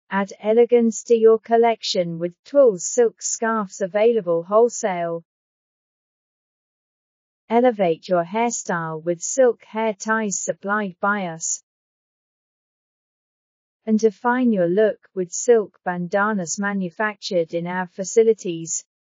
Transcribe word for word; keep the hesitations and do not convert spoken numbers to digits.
Add elegance to your collection with twill silk scarves available wholesale. Elevate your hairstyle with silk hair ties supplied by us. And define your look with silk bandanas manufactured in our facilities.